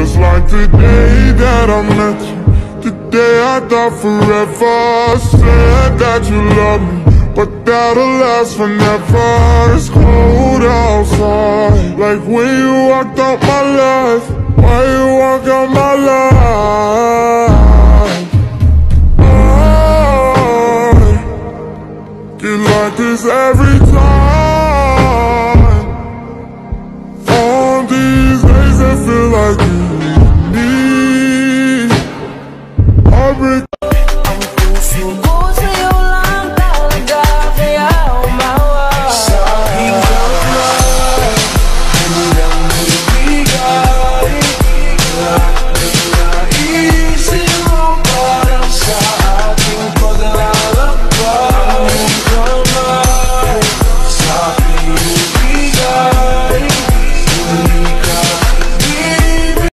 just like the day that I met you. The day I thought forever. Said that you love me, but that'll last forever. It's cold outside, like when you walked out my life. Why you walk out my life? I get like this every